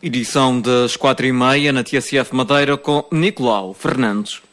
Edição das 4h30 na TSF Madeira com Nicolau Fernandes.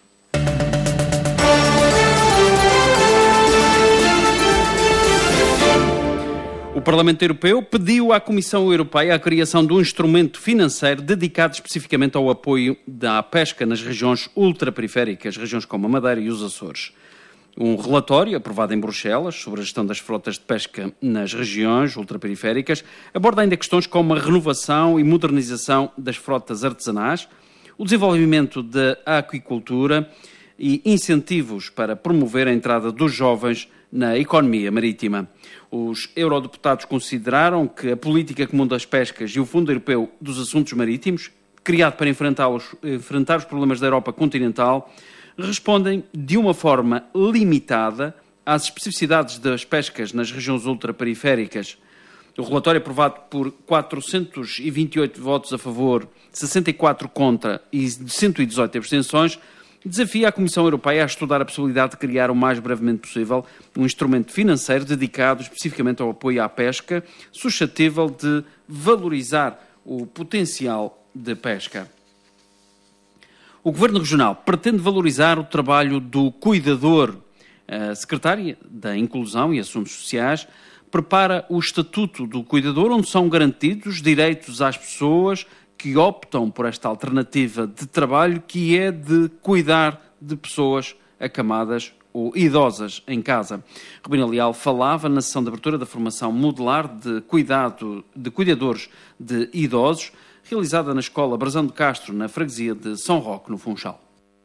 O Parlamento Europeu pediu à Comissão Europeia a criação de um instrumento financeiro dedicado especificamente ao apoio da pesca nas regiões ultraperiféricas, regiões como a Madeira e os Açores. Um relatório aprovado em Bruxelas sobre a gestão das frotas de pesca nas regiões ultraperiféricas aborda ainda questões como a renovação e modernização das frotas artesanais, o desenvolvimento da aquicultura e incentivos para promover a entrada dos jovens na economia marítima. Os eurodeputados consideraram que a Política Comum das Pescas e o Fundo Europeu dos Assuntos Marítimos, criado para enfrentar os problemas da Europa continental, respondem de uma forma limitada às especificidades das pescas nas regiões ultraperiféricas. O relatório, aprovado por 428 votos a favor, 64 contra e 118 abstenções, desafia a Comissão Europeia a estudar a possibilidade de criar o mais brevemente possível um instrumento financeiro dedicado especificamente ao apoio à pesca, suscetível de valorizar o potencial de pesca. O Governo Regional pretende valorizar o trabalho do cuidador. A Secretária da Inclusão e Assuntos Sociais prepara o Estatuto do Cuidador, onde são garantidos direitos às pessoas que optam por esta alternativa de trabalho, que é de cuidar de pessoas acamadas ou idosas em casa. Rubina Leal falava na sessão de abertura da formação modular de cuidadores de idosos, realizada na Escola Brasão de Castro, na freguesia de São Roque, no Funchal.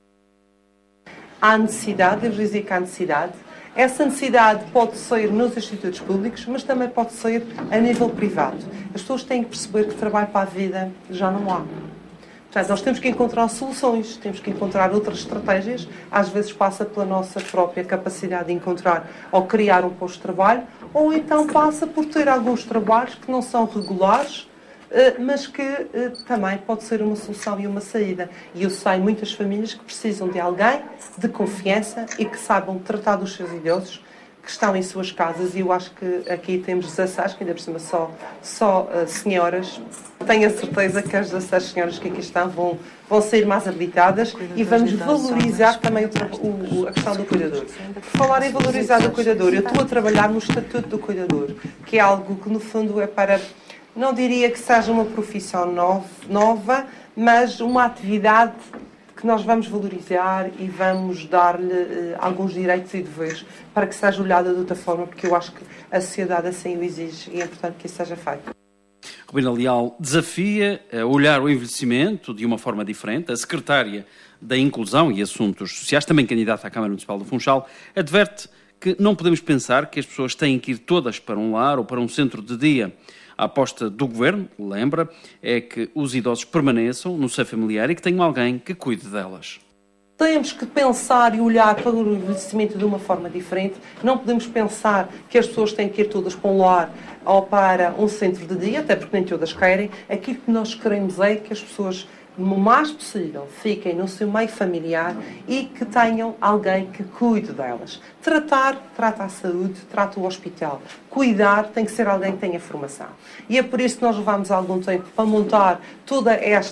Há necessidade, devo dizer que há necessidade. Essa necessidade pode ser nos institutos públicos, mas também pode ser a nível privado. As pessoas têm que perceber que trabalho para a vida já não há. Portanto, nós temos que encontrar soluções, temos que encontrar outras estratégias. Às vezes passa pela nossa própria capacidade de encontrar ou criar um posto de trabalho, ou então passa por ter alguns trabalhos que não são regulares, mas que também pode ser uma solução e uma saída. E eu sei muitas famílias que precisam de alguém de confiança e que saibam tratar dos seus idosos que estão em suas casas, e eu acho que aqui temos 16, que ainda por cima só senhoras. Tenho a certeza que as 16 senhoras que aqui estão vão sair mais habilitadas e vamos valorizar também a questão do cuidador. Por falar em valorizar o cuidador, eu estou a trabalhar no Estatuto do Cuidador, que é algo que no fundo é para... Não diria que seja uma profissão nova, mas uma atividade que nós vamos valorizar e vamos dar-lhe alguns direitos e deveres para que seja olhada de outra forma, porque eu acho que a sociedade assim o exige e é importante que isso seja feito. Rubina Leal desafia a olhar o envelhecimento de uma forma diferente. A Secretária da Inclusão e Assuntos Sociais, também candidata à Câmara Municipal do Funchal, adverte que não podemos pensar que as pessoas têm que ir todas para um lar ou para um centro de dia. A aposta do Governo, lembra, é que os idosos permaneçam no seio familiar e que tenham alguém que cuide delas. Temos que pensar e olhar para o envelhecimento de uma forma diferente. Não podemos pensar que as pessoas têm que ir todas para um lar ou para um centro de dia, até porque nem todas querem. Aquilo que nós queremos é que as pessoas, o mais possível, fiquem no seu meio familiar e que tenham alguém que cuide delas. Trata a saúde, trata o hospital. Cuidar tem que ser alguém que tenha formação. E é por isso que nós levamos algum tempo para montar todo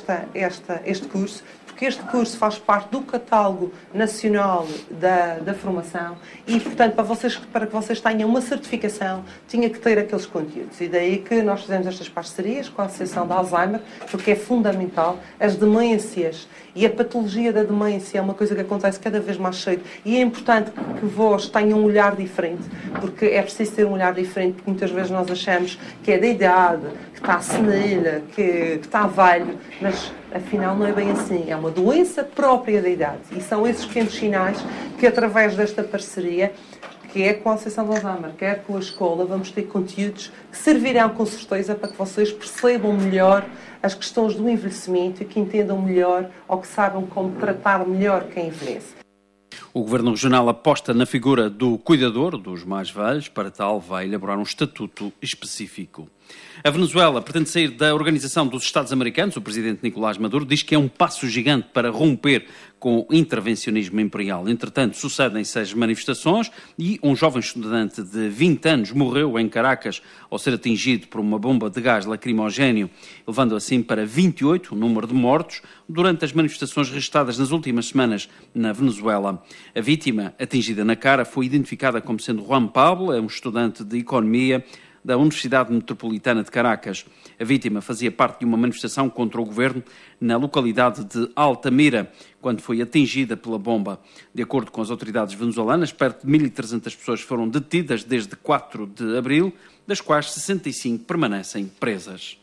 este curso, porque este curso faz parte do catálogo nacional da formação e, portanto, para que vocês tenham uma certificação, tinha que ter aqueles conteúdos. E daí que nós fizemos estas parcerias com a Associação de Alzheimer, porque é fundamental. As demências e a patologia da demência é uma coisa que acontece cada vez mais cedo e é importante que vós tenham um olhar diferente, porque é preciso ter um olhar diferente, porque muitas vezes nós achamos que é da idade, que está senil, que está velho, mas afinal não é bem assim. É uma doença própria da idade. E são esses pequenos sinais que, através desta parceria, que é com a Associação de Alzheimer, quer com a escola, vamos ter conteúdos que servirão com certeza para que vocês percebam melhor as questões do envelhecimento e que entendam melhor ou que saibam como tratar melhor quem envelhece. O Governo Regional aposta na figura do cuidador dos mais velhos, para tal vai elaborar um estatuto específico. A Venezuela pretende sair da Organização dos Estados Americanos. O presidente Nicolás Maduro diz que é um passo gigante para romper com o intervencionismo imperial. Entretanto, sucedem-se as manifestações e um jovem estudante de 20 anos morreu em Caracas ao ser atingido por uma bomba de gás lacrimogéneo, levando assim para 28 o número de mortos durante as manifestações registradas nas últimas semanas na Venezuela. A vítima, atingida na cara, foi identificada como sendo Juan Pablo, é um estudante de Economia da Universidade Metropolitana de Caracas. A vítima fazia parte de uma manifestação contra o governo na localidade de Altamira, quando foi atingida pela bomba. De acordo com as autoridades venezuelanas, perto de 1.300 pessoas foram detidas desde 4 de abril, das quais 65 permanecem presas.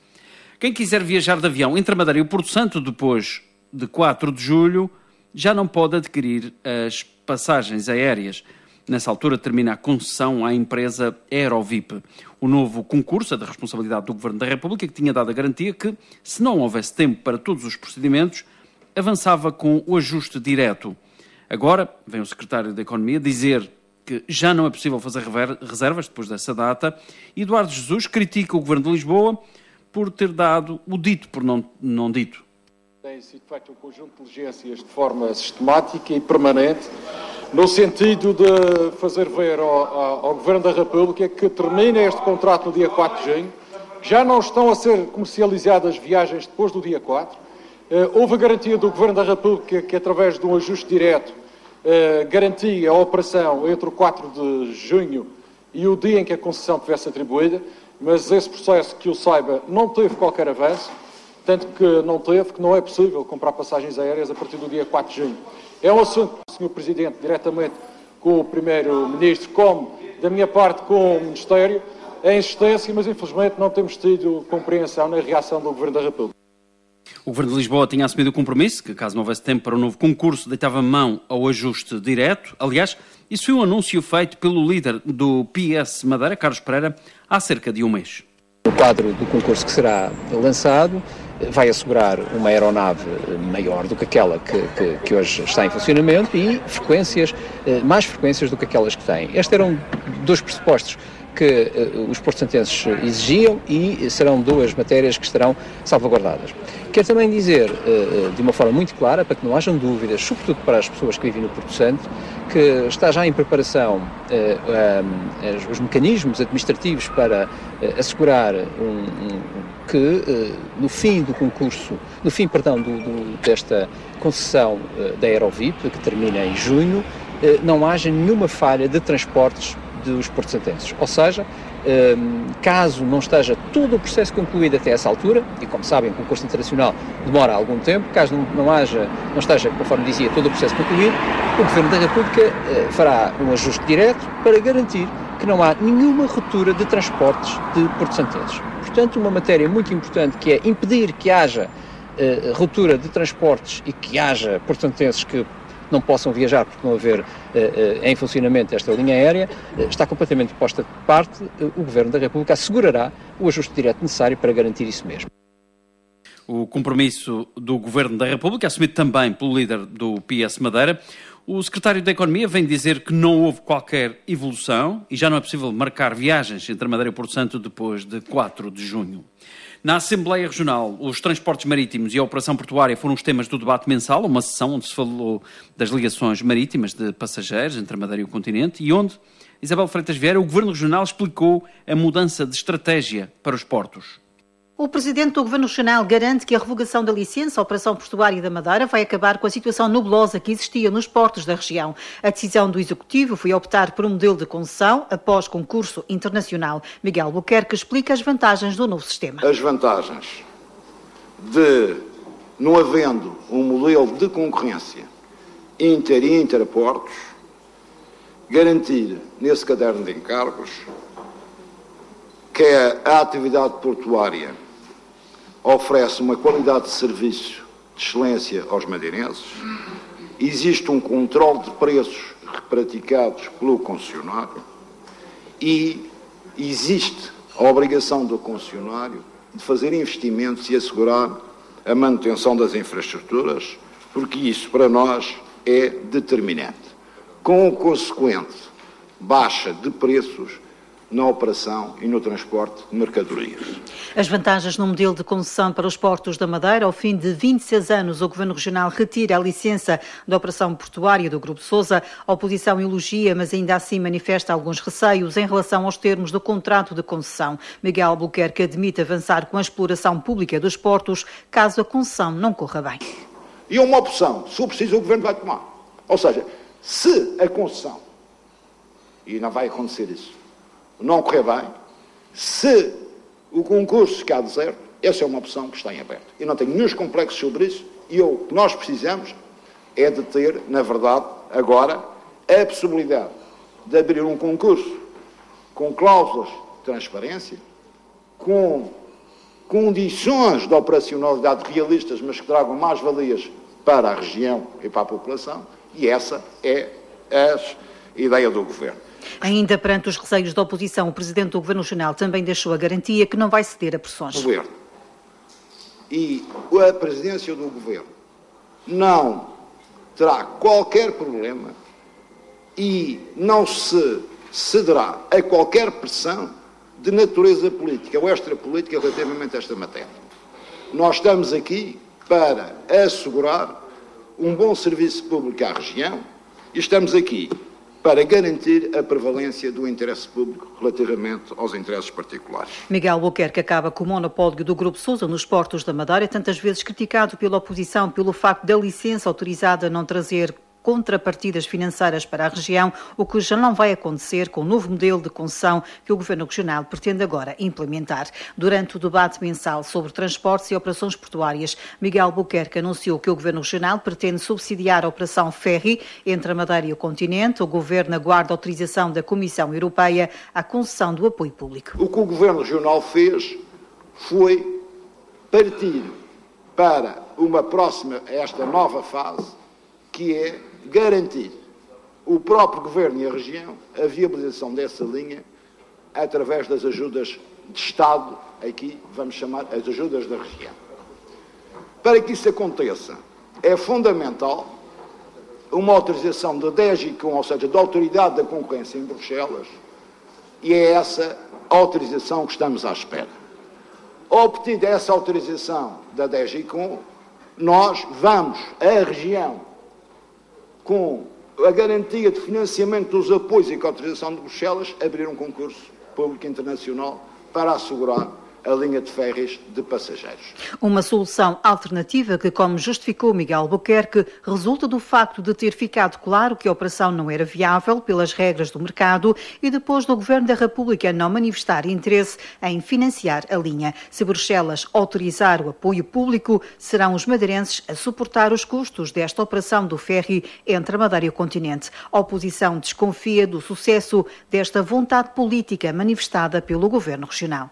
Quem quiser viajar de avião entre a Madeira e o Porto Santo depois de 4 de julho já não pode adquirir as passagens aéreas. Nessa altura termina a concessão à empresa Aerovip. O novo concurso é da responsabilidade do Governo da República, que tinha dado a garantia que, se não houvesse tempo para todos os procedimentos, avançava com o ajuste direto. Agora, vem o Secretário da Economia dizer que já não é possível fazer reservas depois dessa data. Eduardo Jesus critica o Governo de Lisboa por ter dado o dito por não dito. Tem sido feito um conjunto de diligências de forma sistemática e permanente, no sentido de fazer ver ao Governo da República que termina este contrato no dia 4 de junho, já não estão a ser comercializadas viagens depois do dia 4, houve a garantia do Governo da República que, através de um ajuste direto, garantia a operação entre o 4 de junho e o dia em que a concessão tivesse atribuída, mas esse processo, que eu saiba, não teve qualquer avanço, tanto que não é possível comprar passagens aéreas a partir do dia 4 de junho. É um assunto, Sr. Presidente, diretamente com o Primeiro-Ministro, como da minha parte com o Ministério, a insistência, mas infelizmente não temos tido compreensão na reação do Governo da República. O Governo de Lisboa tinha assumido o compromisso que, caso não houvesse tempo para o novo concurso, deitava mão ao ajuste direto. Aliás, isso foi um anúncio feito pelo líder do PS Madeira, Carlos Pereira, há cerca de um mês. O quadro do concurso que será lançado vai assegurar uma aeronave maior do que aquela que hoje está em funcionamento e mais frequências do que aquelas que tem. Estes eram dois pressupostos que os porto-santenses exigiam e serão duas matérias que estarão salvaguardadas. Quero também dizer, de uma forma muito clara, para que não hajam dúvidas, sobretudo para as pessoas que vivem no Porto Santo, que está já em preparação os mecanismos administrativos para assegurar que no fim do concurso, desta concessão da Aerovip, que termina em junho, não haja nenhuma falha de transportes dos porto-santenses. Ou seja, caso não esteja todo o processo concluído até essa altura, e como sabem, o concurso internacional demora algum tempo, caso não esteja, conforme dizia, todo o processo concluído, o Governo da República fará um ajuste direto para garantir que não há nenhuma ruptura de transportes de porto-santenses. Portanto, uma matéria muito importante, que é impedir que haja ruptura de transportes e que haja porto-santenses que não possam viajar porque não haver em funcionamento esta linha aérea, está completamente posta de parte. O Governo da República assegurará o ajuste direto necessário para garantir isso mesmo. O compromisso do Governo da República, assumido também pelo líder do PS Madeira. O Secretário da Economia vem dizer que não houve qualquer evolução e já não é possível marcar viagens entre a Madeira e o Porto Santo depois de 4 de junho. Na Assembleia Regional, os transportes marítimos e a operação portuária foram os temas do debate mensal, uma sessão onde se falou das ligações marítimas de passageiros entre a Madeira e o continente e onde Isabel Freitas Vieira, o Governo Regional, explicou a mudança de estratégia para os portos. O Presidente do Governo Regional garante que a revogação da licença à Operação Portuária da Madeira vai acabar com a situação nebulosa que existia nos portos da região. A decisão do Executivo foi optar por um modelo de concessão após concurso internacional. Miguel Albuquerque explica as vantagens do novo sistema. As vantagens de, não havendo um modelo de concorrência inter e interportos, garantir nesse caderno de encargos que a atividade portuária oferece uma qualidade de serviço de excelência aos madeirenses, existe um controle de preços praticados pelo concessionário e existe a obrigação do concessionário de fazer investimentos e assegurar a manutenção das infraestruturas, porque isso para nós é determinante, com consequente baixa de preços na operação e no transporte de mercadorias. As vantagens no modelo de concessão para os portos da Madeira. Ao fim de 26 anos, o Governo Regional retira a licença da operação portuária do Grupo Sousa. A oposição elogia, mas ainda assim manifesta alguns receios em relação aos termos do contrato de concessão. Miguel Albuquerque admite avançar com a exploração pública dos portos, caso a concessão não corra bem. E uma opção, se for preciso, o Governo vai tomar. Ou seja, se a concessão, e não vai acontecer isso, não correr bem, se o concurso ficar deserto, essa é uma opção que está em aberto. Eu não tenho nenhum complexos sobre isso e o que nós precisamos é de ter, na verdade, agora, a possibilidade de abrir um concurso com cláusulas de transparência, com condições de operacionalidade realistas, mas que tragam mais valias para a região e para a população, e essa é a ideia do Governo. Ainda perante os receios da oposição, o Presidente do Governo Regional também deixou a garantia que não vai ceder a pressões. O Governo e a Presidência do Governo não terá qualquer problema e não se cederá a qualquer pressão de natureza política ou extrapolítica relativamente a esta matéria. Nós estamos aqui para assegurar um bom serviço público à região e estamos aqui para garantir a prevalência do interesse público relativamente aos interesses particulares. Miguel Albuquerque acaba com o monopólio do Grupo Sousa nos portos da Madeira, tantas vezes criticado pela oposição pelo facto da licença autorizada não trazer contrapartidas financeiras para a região, o que já não vai acontecer com o novo modelo de concessão que o Governo Regional pretende agora implementar. Durante o debate mensal sobre transportes e operações portuárias, Miguel Albuquerque anunciou que o Governo Regional pretende subsidiar a operação ferry entre a Madeira e o continente. O Governo aguarda a autorização da Comissão Europeia à concessão do apoio público. O que o Governo Regional fez foi partir para uma próxima, esta nova fase, que é garantir o próprio Governo e a região a viabilização dessa linha através das ajudas de Estado, aqui vamos chamar as ajudas da região. Para que isso aconteça, é fundamental uma autorização da DGCOM, ou seja, da Autoridade da Concorrência em Bruxelas, e é essa autorização que estamos à espera. Obtida essa autorização da DGCOM, nós vamos, a região, com a garantia de financiamento dos apoios e com a autorização de Bruxelas, abrir um concurso público internacional para assegurar a linha de ferries de passageiros. Uma solução alternativa que, como justificou Miguel Albuquerque, resulta do facto de ter ficado claro que a operação não era viável pelas regras do mercado e depois do Governo da República não manifestar interesse em financiar a linha. Se Bruxelas autorizar o apoio público, serão os madeirenses a suportar os custos desta operação do ferry entre a Madeira e o continente. A oposição desconfia do sucesso desta vontade política manifestada pelo Governo Regional.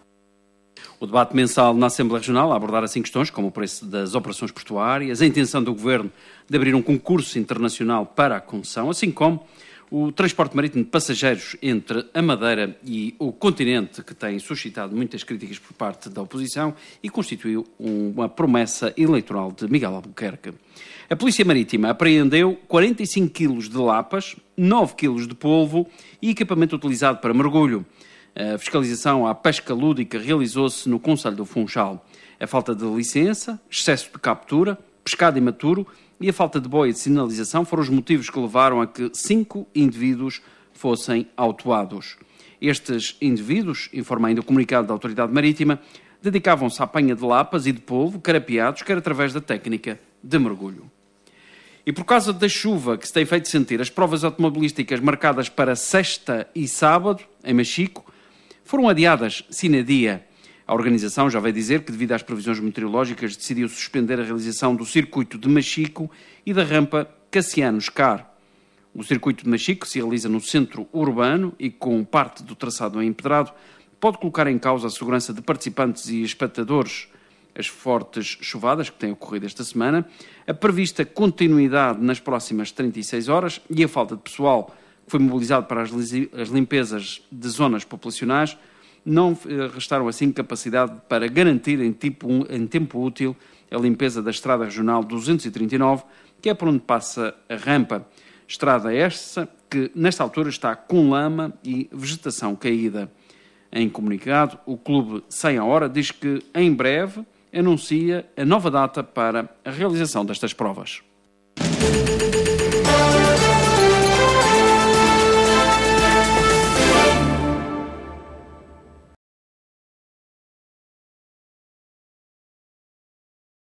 O debate mensal na Assembleia Regional a abordar assim questões como o preço das operações portuárias, a intenção do Governo de abrir um concurso internacional para a concessão, assim como o transporte marítimo de passageiros entre a Madeira e o continente, que tem suscitado muitas críticas por parte da oposição e constituiu uma promessa eleitoral de Miguel Albuquerque. A Polícia Marítima apreendeu 45 quilos de lapas, 9 quilos de polvo e equipamento utilizado para mergulho. A fiscalização à pesca lúdica realizou-se no Concelho do Funchal. A falta de licença, excesso de captura, pescado imaturo e a falta de boia de sinalização foram os motivos que levaram a que 5 indivíduos fossem autuados. Estes indivíduos, informa ainda o comunicado da Autoridade Marítima, dedicavam-se à apanha de lapas e de polvo, carapeados, quer através da técnica de mergulho. E por causa da chuva que se tem feito sentir, as provas automobilísticas marcadas para sexta e sábado, em Machico, foram adiadas sine die. A organização já veio dizer que, devido às previsões meteorológicas, decidiu suspender a realização do circuito de Machico e da rampa Cassiano Scar. O circuito de Machico se realiza no centro urbano e com parte do traçado empedrado, pode colocar em causa a segurança de participantes e espectadores. As fortes chuvadas que têm ocorrido esta semana, a prevista continuidade nas próximas 36 horas e a falta de pessoal que foi mobilizado para as limpezas de zonas populacionais, não restaram assim capacidade para garantir em tempo útil a limpeza da Estrada Regional 239, que é por onde passa a rampa. Estrada esta que, nesta altura, está com lama e vegetação caída. Em comunicado, o clube 100 a hora diz que, em breve, anuncia a nova data para a realização destas provas.